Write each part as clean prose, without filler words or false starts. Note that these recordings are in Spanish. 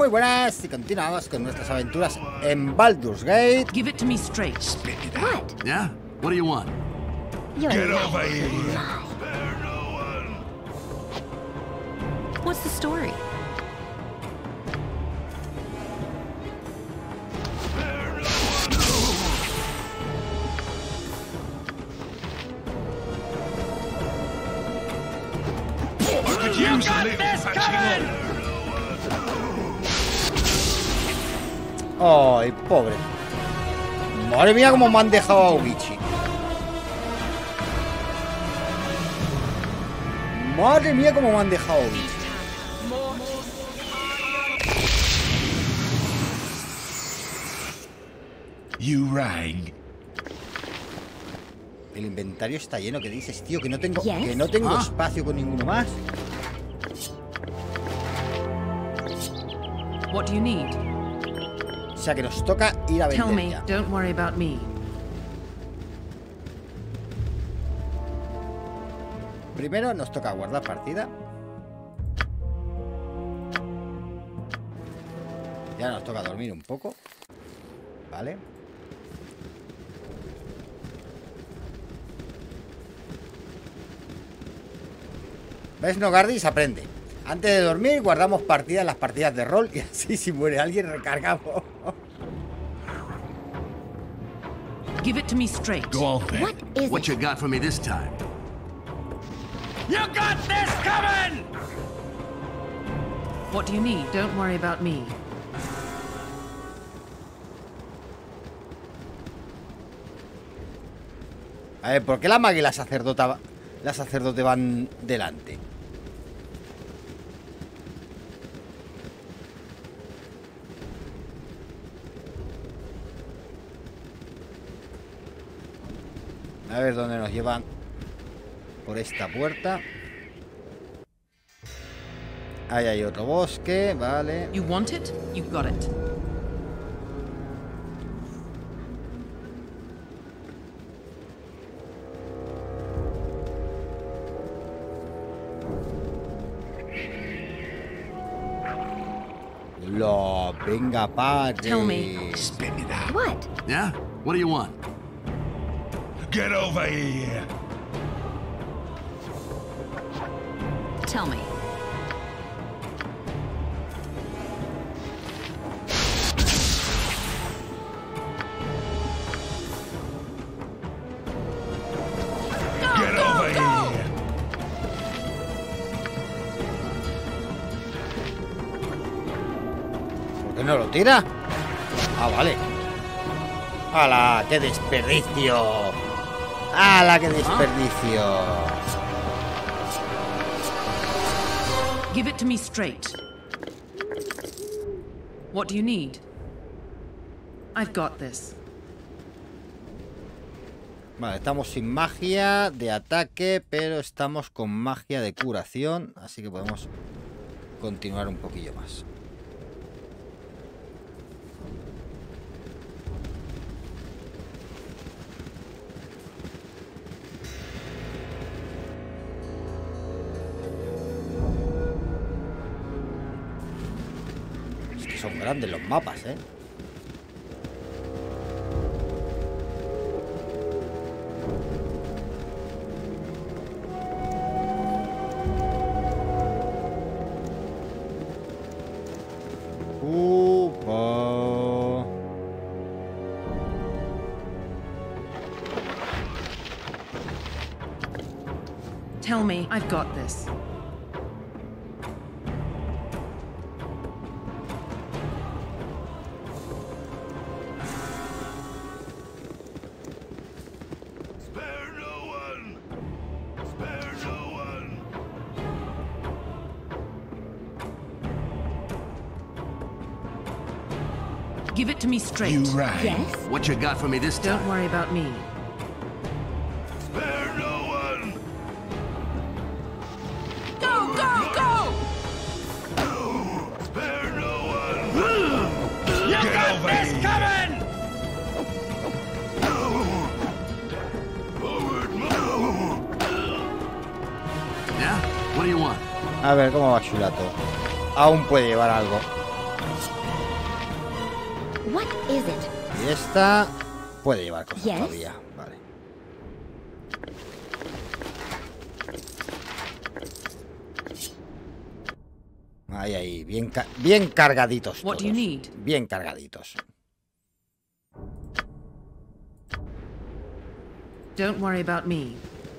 Muy buenas y continuamos con nuestras aventuras en Baldur's Gate. Give it to me straight. What? Yeah? What do you want? You're Get late. over here. What's the story? I could use a little patching up. Ay, pobre. Madre mía, cómo me han dejado a Ubichi. Madre mía, cómo me han dejado a Ubichi. You rang. El inventario está lleno. ¿Qué dices, tío? Que no tengo, Yes. que no tengo Ah. espacio con ninguno más. What do you need? O sea que nos toca ir a Tell vender me. ya. Don't worry about me. Primero nos toca guardar partida. Ya nos toca dormir un poco. Vale. ¿Ves, Nogardis? Aprende. Antes de dormir guardamos partidas, las partidas de rol. Y así si muere alguien recargamos. Give it to me straight. Go on then. What is What it? you got for me this time? You got this coming! What do you need? Don't worry about me. A ver, ¿por qué la maga y la sacerdote van delante? A ver dónde nos llevan. Por esta puerta. Ahí hay otro bosque, vale. You want it? You got it. Lo, venga, padre. Tell me. Spit it out. What? Yeah? What do you want? Get over here. Tell me. Get over here. ¿Por qué no lo tira? Ah, vale. ¡Hala! ¡Qué desperdicio! ¡Hala! ¡Qué desperdicio! Give it to me straight. What do you need? I've got this. Vale, estamos sin magia de ataque, pero estamos con magia de curación, así que podemos continuar un poquillo más. Es que son grandes los mapas, ¿eh? Tell me. I've got this. Spare no one. Spare no one. Give it to me straight. You rang. Yes? What you got for me this time? Don't worry about me. Spare no one. Go, go, go! Spare no one. Get over here. Coming! Forward, move. Yeah? What do you want? A ver cómo va Shulato. Aún puede llevar algo. esta puede llevar cosas Yes. todavía. Vale. Ahí, ahí, bien cargaditos What do you todos. need? Bien cargaditos. Don't worry about me.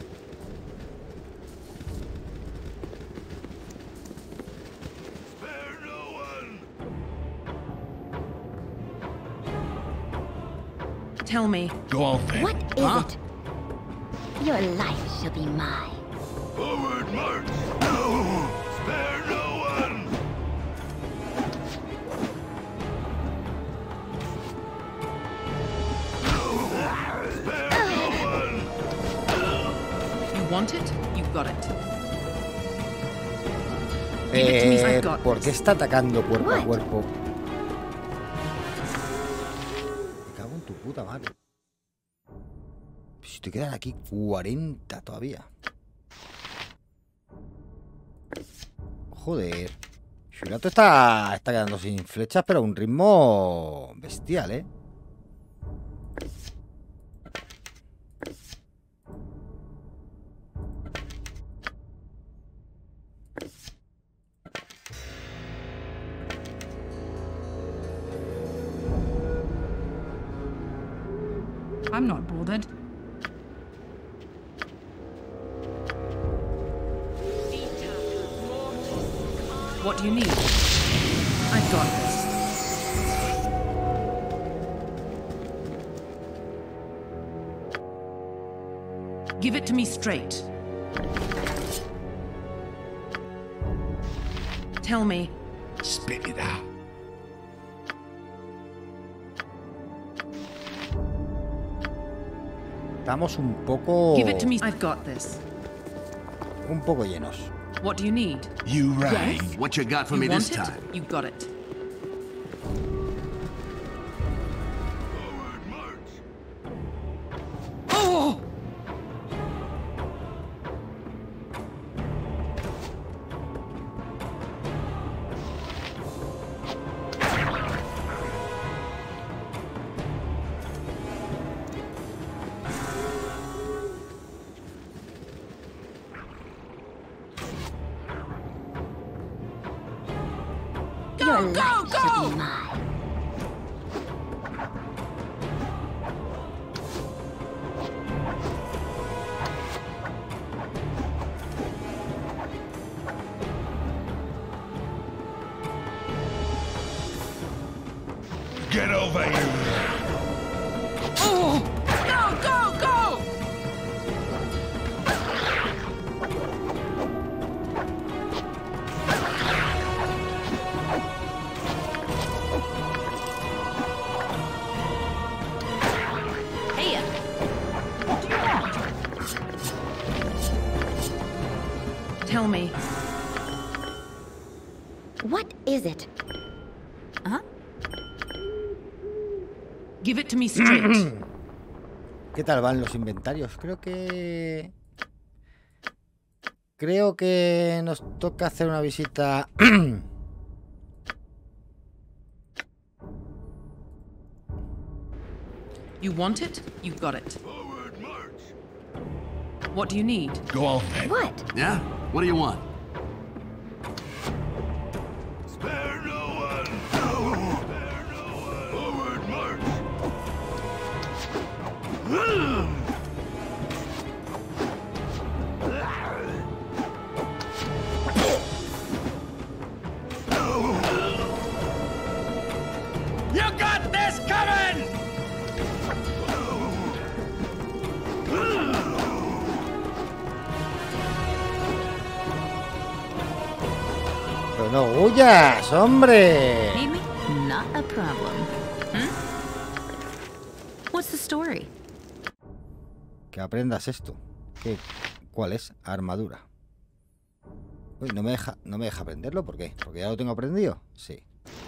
Spare no one. Tell me. Go on then. What is Huh? it? Your life shall be mine. Forward march. Spare no one. Spare no one. You want it? You've got it. Give it to me, I've got ¿Por qué this. está atacando cuerpo a What? cuerpo? Me cago en tu puta madre. Si te quedan aquí 40 todavía. Joder. Shurato está quedando sin flechas, pero a un ritmo bestial, ¿eh? I'm not bothered. What do you need? I've got this. Give it to me straight. Tell me. Spit it out. Estamos un poco... Give it to me. I've got this. Un poco llenos. What do you need? You right. Yes. What you got for You me want this it? time? You got it. Forward march. Oh! Your life shall be mine. Get over here. Oh! Go, go, go! Hey, Tell me. what is it? Uh-huh. Give it to me straight. ¿Qué tal van los inventarios? Creo que nos toca hacer una visita. You want it? You've got it. Forward march. What do you need? Go on then. What? Yeah? What do you want? Spare no one. Spare no one. Forward march. You got this coming! Pero no huyas, hombre. Need me? Not a problem. What's the story? Que aprendas esto. ¿Cuál es? Armadura. Uy, no me deja aprenderlo. ¿Por qué? ¿Porque ya lo tengo aprendido? Sí.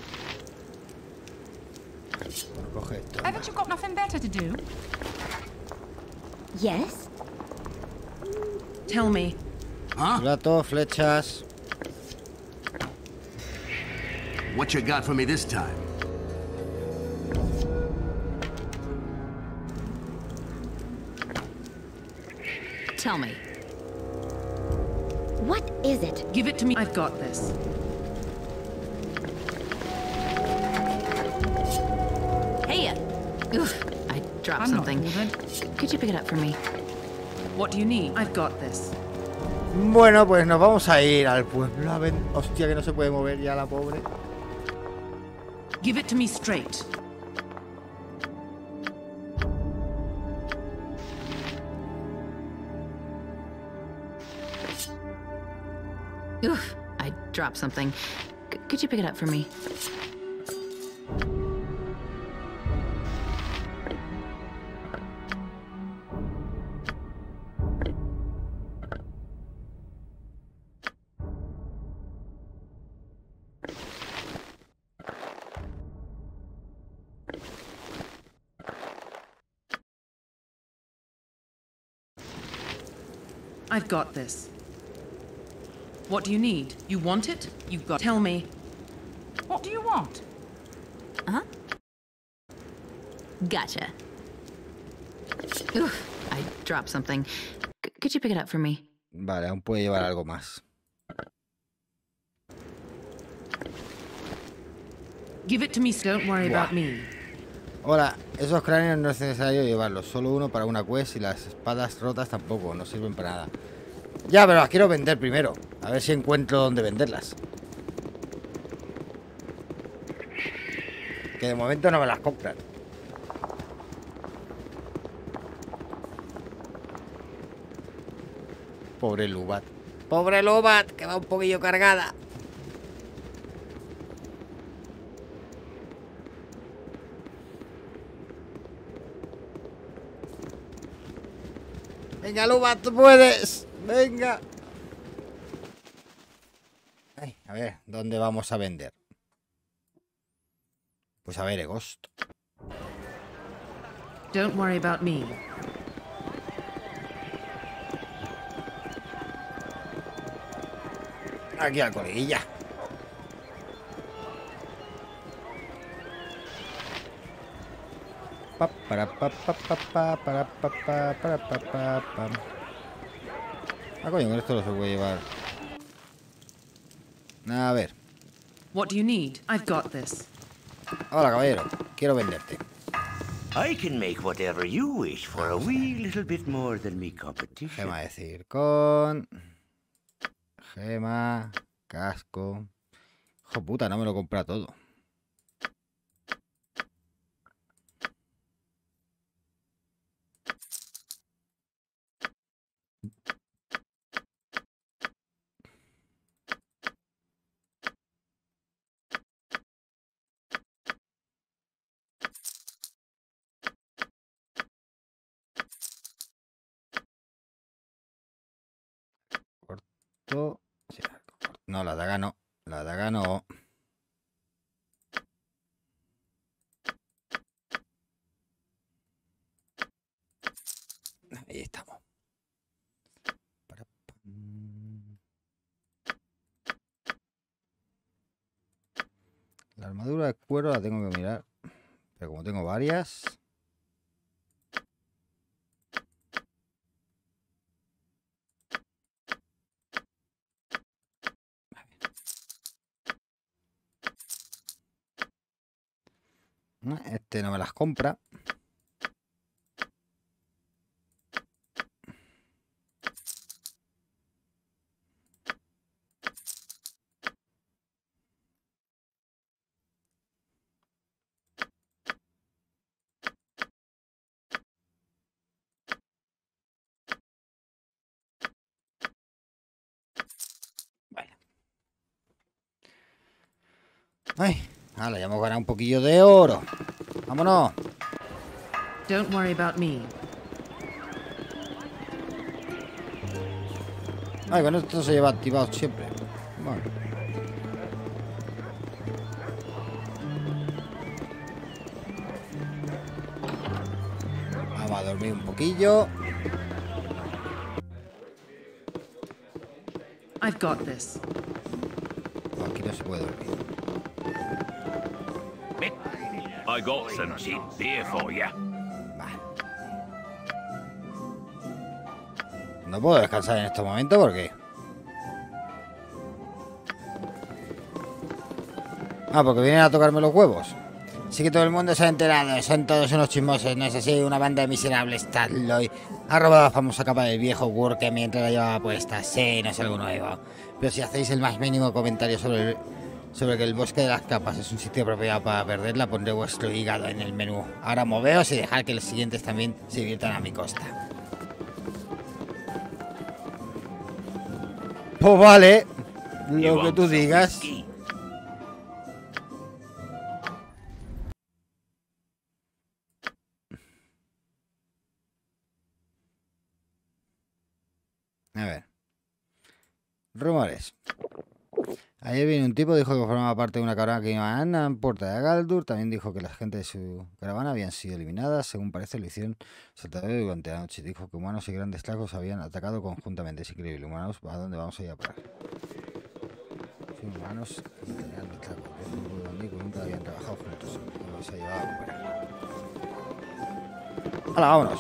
Coge esto. anda. Haven't you got nothing better to do? Yes? Tell me. Huh? Plato, flechas. What you got for me this time? Tell me. What is it? Give it to me. I've got this. Hey, oof, I dropped I'm something. not bothered. Could you pick it up for me? What do you need? I've got this. Bueno, pues nos vamos a ir al pueblo a ver... Hostia, que no se puede mover ya la pobre. Give it to me straight. Oof, I dropped something. Could you pick it up for me? I've got this. What do you need? You want it? You've got... Tell me. What do you want? Uh-huh. Gotcha. Oof, I dropped something. Could you pick it up for me? Vale, aún puede llevar algo más. Give it to me. Don't worry about me. Ahora, esos cráneos no es necesario llevarlos. Solo uno para una quest y las espadas rotas tampoco. No sirven para nada. Ya, pero las quiero vender primero. A ver si encuentro dónde venderlas. Que de momento no me las compran. Pobre Lubat. Pobre Lubat, que va un poquillo cargada. Venga, Lubat, tú puedes. Venga. Ay, a ver, ¿dónde vamos a vender? Pues a ver, Egost. Don't worry about me. Aquí al coleguilla. Ah, coño, con esto lo se puede llevar. A ver. What do you need? I've got this. Hola, caballero. Quiero venderte. I can make whatever you wish for a wee little bit more than me competition. Gema de circón. Gema. Casco. Hijo puta, no me lo compra todo. Corto. Sí, no, la daga no. La daga no. Ahí estamos. La armadura de cuero la tengo que mirar. Pero como tengo varias... Este no me las compra. Bueno. Ay, ahora ya hemos ganado un poquillo de oro. Vámonos. Don't worry about me. Ay, con esto se lleva activado siempre. Bueno. Vamos a dormir un poquillo. I've got this. No, aquí no se puede dormir. I got some cheap beer for you. No puedo descansar en este momento porque... Ah, porque vienen a tocarme los huevos. Sí que todo el mundo se ha enterado. Son todos unos chismosos, ¿no es así? Una banda de miserables. Talloy ha robado la famosa capa del viejo Worke mientras la llevaba puesta. Sí, no es algo nuevo. Pero si hacéis el más mínimo comentario sobre que el bosque de las capas es un sitio apropiado para perderla, pondré vuestro hígado en el menú. Ahora moveos y dejad que los siguientes también se diviertan a mi costa. Pues vale, lo que tú digas. A ver. Rumores. Ayer vino un tipo, dijo que formaba parte de una caravana que iba a Puerta de Galdur. También dijo que la gente de su caravana habían sido eliminadas. Según parece, lo hicieron saltadores durante la noche. Dijo que humanos y grandes tragos habían atacado conjuntamente. Es increíble. Humanos, ¿a dónde vamos a ir a parar? Sí, humanos y grandes tragos. Es un grupo de amigos que nunca habían trabajado juntos. Los ha llevado a recuperar. ¡Hala, vámonos!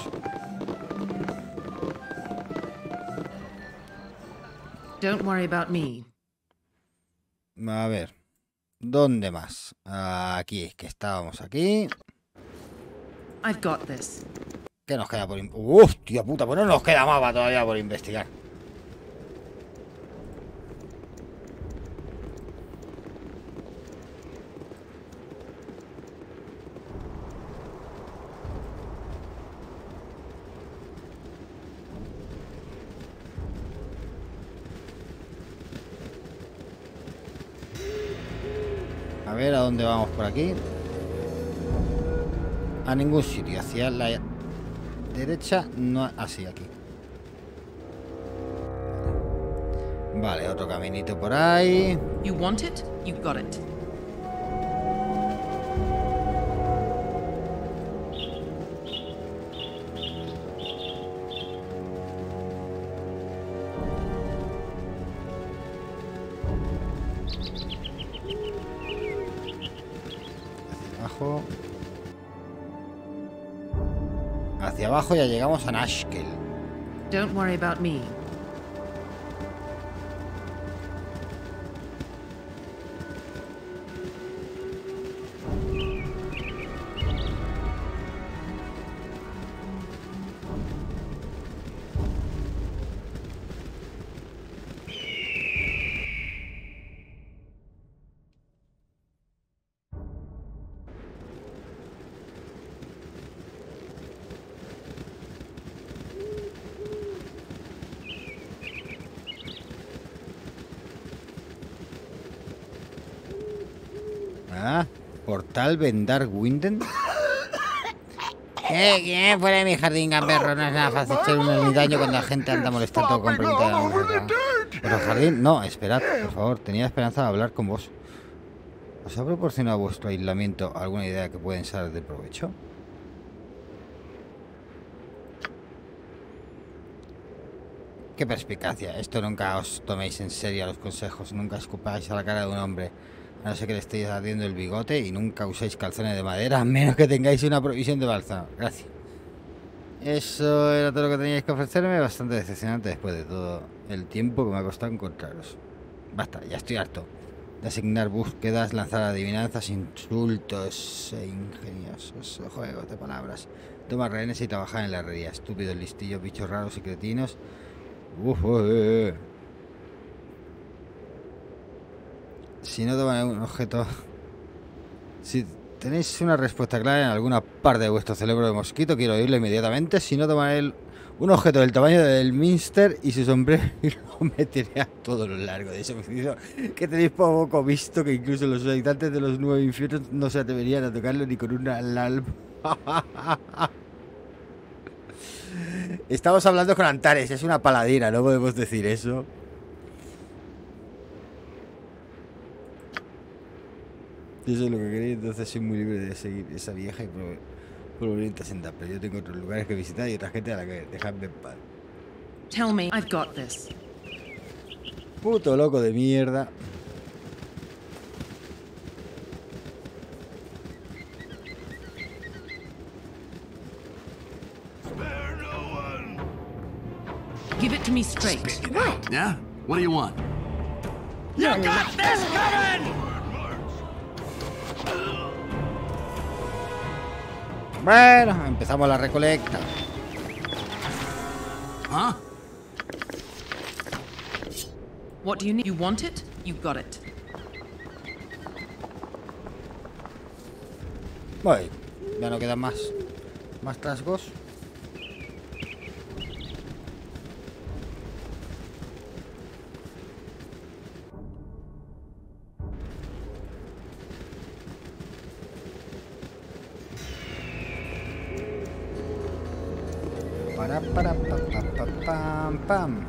Don't worry about me. A ver, ¿dónde más? Aquí, que estábamos aquí. I've got this. ¿Qué nos queda por investigar? ¡Hostia puta! Pues no nos queda mapa todavía por investigar. A ver, ¿a dónde vamos por aquí? A ningún sitio. Hacia la derecha, no... Así, aquí. Vale, otro caminito por ahí. You want it? You got it. Hacia abajo ya llegamos a Nashkel. Don't worry about me. Ah, portal Vendar Winden. ¿Qué? Fuera de mi jardín, gamberro. No es nada fácil echar un ermitaño cuando la gente anda molestando con preguntas. ¿Pero jardín? No, esperad, por favor. Tenía esperanza de hablar con vos. ¿Os ha proporcionado vuestro aislamiento alguna idea que pueden ser de provecho? Qué perspicacia. Esto nunca os toméis en serio los consejos. Nunca escupáis a la cara de un hombre. A no ser que le estéis ardiendo el bigote, y nunca uséis calzones de madera, a menos que tengáis una provisión de bálsamo. Gracias. Eso era todo lo que teníais que ofrecerme. Bastante decepcionante después de todo el tiempo que me ha costado encontraros. Basta, ya estoy harto de asignar búsquedas, lanzar adivinanzas, insultos e ingeniosos juegos de palabras. Tomar rehenes y trabajar en la herrería. Estúpidos, listillos, bichos raros y cretinos. Si no toman un objeto... Si tenéis una respuesta clara en alguna parte de vuestro cerebro de mosquito, quiero oírlo inmediatamente. Si no toman un objeto del tamaño del Minster y su sombrero, y lo meteré a todo lo largo de ese mosquito, que tenéis poco visto, que incluso los habitantes de los 9 infiernos no se atreverían a tocarlo ni con una alarma. Estamos hablando con Antares, es una paladina, no podemos decir eso. Eso es lo que queréis, entonces soy muy libre de seguir esa vieja y volver a sentar. Pero yo tengo otros lugares que visitar y otra gente a la que dejarme en paz. Tell me, I've got this. Puto loco de mierda. Spare no one. Give it to me straight. What? Yeah? What do you want? You got this coming! Bueno, empezamos la recolecta. Huh? What do you need? You want it? You got it. Voy. Ya no quedan más trasgos. Para pam pam.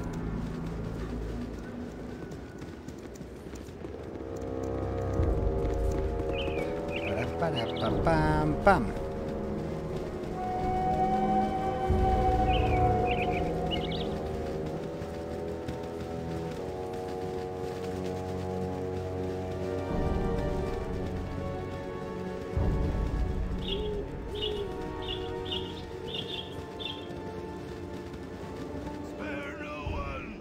Para pam pam. Spare no one.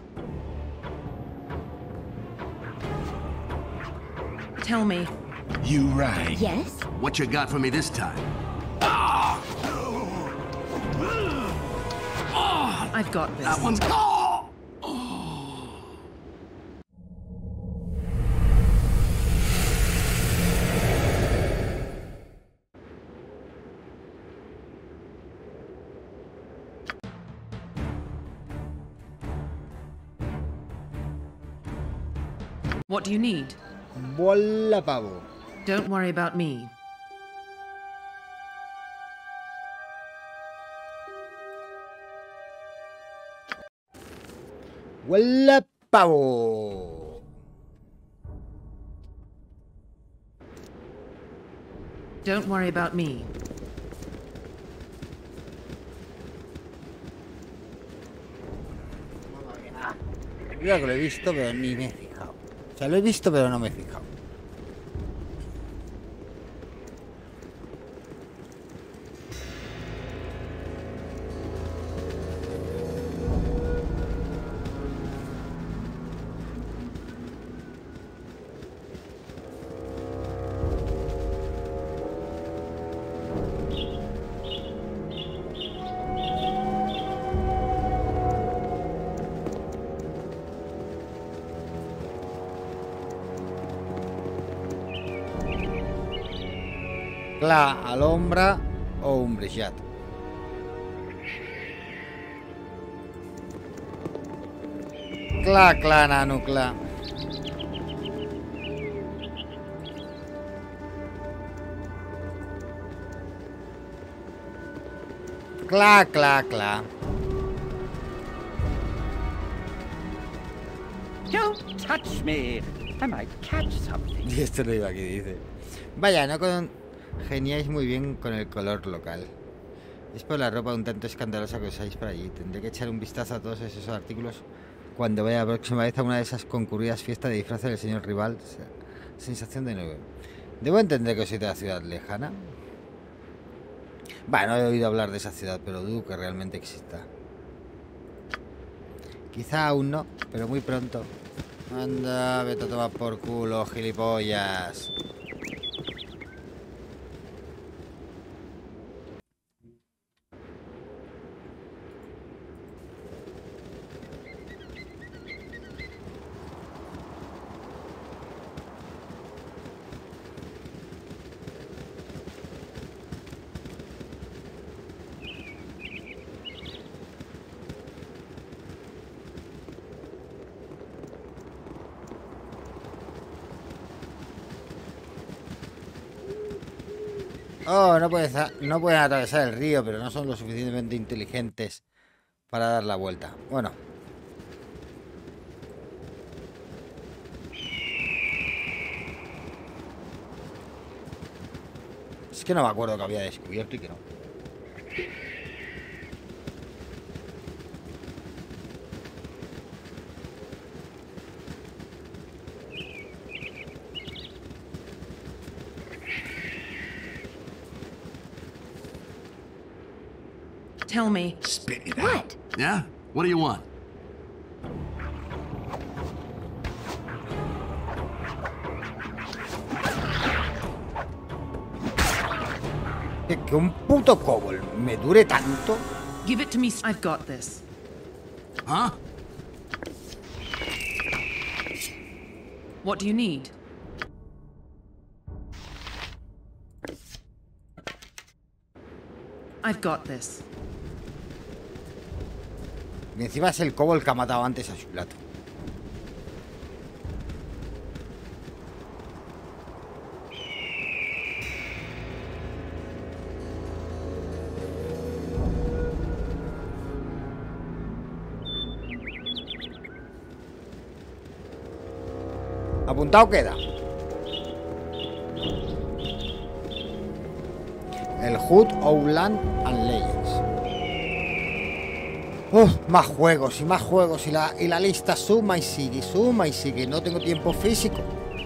Tell me. You right. Yes? What you got for me this time? I've got this. That one's... Oh! What do you need? Bola pavo. Don't worry about me. Bola pavo. Don't worry about me. Mira que lo he visto, pero ni me he fijado. O sea, lo he visto, pero no me he fijado. Clar, a l'ombra o ombrejat. Clar, nano, clar. Clar. Don't touch me. I might catch something. Y esto no iba aquí, dice. Vaya, no congeniáis muy bien con el color local. Es por la ropa un tanto escandalosa que usáis por allí. Tendré que echar un vistazo a todos esos artículos cuando vaya la próxima vez a una de esas concurridas fiestas de disfraces del señor rival. Sensación de nuevo. ¿Debo entender que soy de la ciudad lejana? Bueno, he oído hablar de esa ciudad, pero dudo que realmente exista. Quizá aún no, pero muy pronto. Anda, vete a tomar por culo, gilipollas. Oh, no pueden atravesar el río, pero no son lo suficientemente inteligentes para dar la vuelta. Bueno. Es que no me acuerdo que había descubierto y que no. Tell me. Spit it out. What? Yeah? What do you want? Que un puto kobold me dure tanto. Give it to me. I've got this. Huh? What do you need? I've got this. Y encima es el kobold que ha matado antes a Shulato. Apuntado queda. El Hood, Outland and Legends. Más juegos y más juegos. Y la lista suma y sigue. No tengo tiempo físico.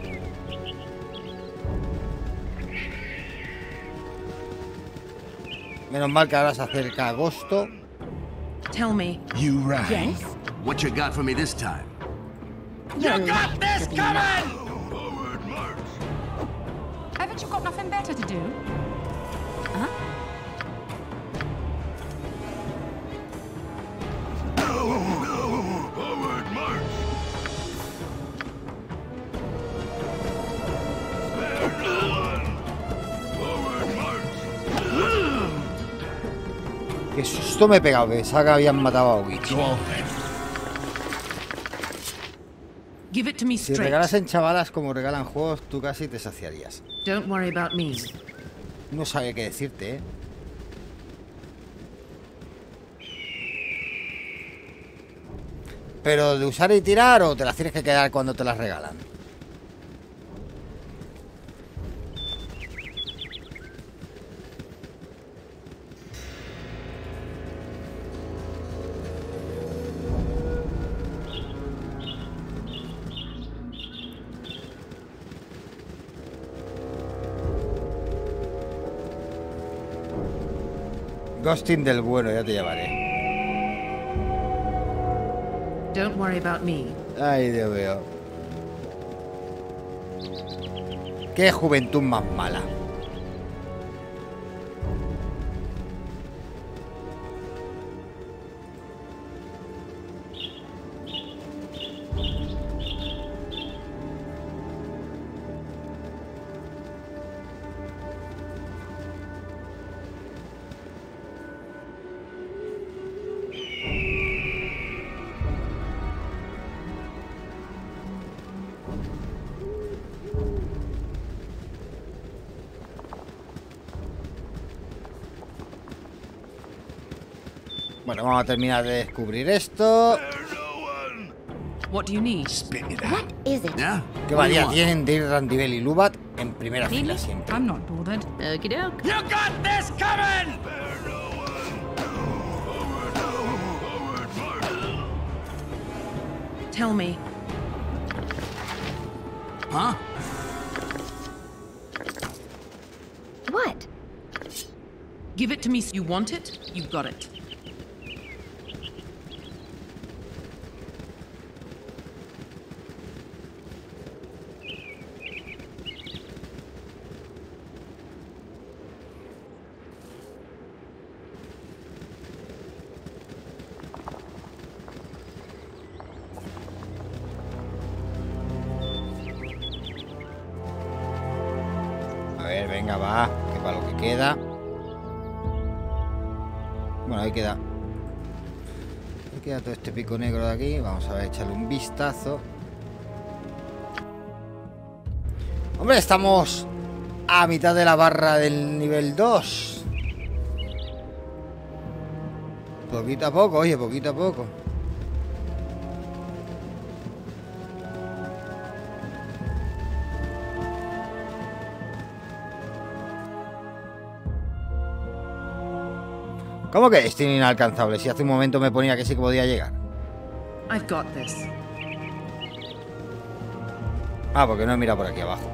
Menos mal que ahora se acerca agosto. Tell me. You right. Yes? What you got for me this time? You got this coming! Forward march. Haven't you got nothing better to do? Huh? Forward march. Spare no one. Forward march. Qué susto me he pegado. Pensaba que habían matado a Witch. Go on then. Give it to me Si straight. regalas en chavalas como regalan juegos, tú casi te saciarías. Don't worry about me. No sabe qué decirte, ¿eh? Pero de usar y tirar, o te las tienes que quedar cuando te las regalan. Ghosting del bueno, ya te llevaré. Don't worry about me. Ay, Dios mío. Qué juventud más mala. Bueno, vamos a terminar de descubrir esto. Spare no one. What do you need? Spit it What out. is it? Yeah? Qué What do you valía want? tienen de ir Randivel y Lubat en primera Really? fila siempre. I'm not bothered. Okie doke. You got this coming! Spare no one. Forward march. Tell me. Huh? What? Give it to me. You want it? You've got it. A ver, venga, va. Que para lo que queda. Bueno, ahí queda. Ahí queda todo este pico negro de aquí. Vamos a ver, echarle un vistazo. Hombre, estamos a mitad de la barra del nivel 2. Poquito a poco, oye, poquito a poco. ¿Cómo que destino inalcanzable? Si hace un momento me ponía que sí que podía llegar. I've got this. Ah, porque no he mirado por aquí abajo.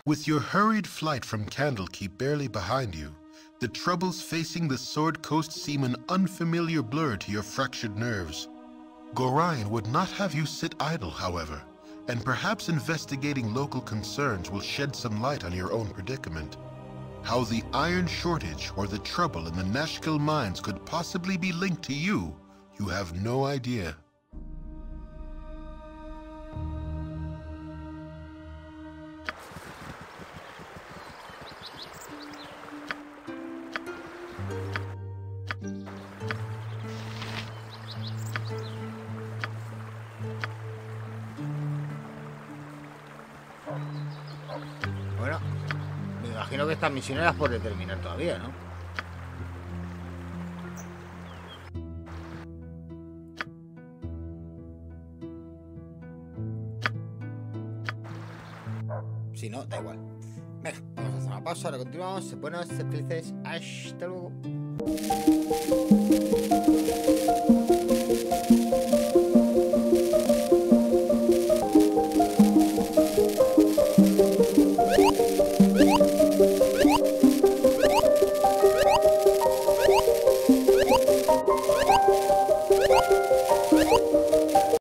With your hurried flight from Candlekeep barely behind you, the troubles facing the Sword Coast seem an unfamiliar blur to your fractured nerves. Gorion would not have you sit idle, however, and perhaps investigating local concerns will shed some light on your own predicament. How the iron shortage or the trouble in the Nashkel mines could possibly be linked to you, you have no idea. Bueno, me imagino que estas misiones las por determinar todavía, ¿no? Si no, da igual. Venga, vamos a hacer una pausa, ahora continuamos. Buenos, felices, hasta luego.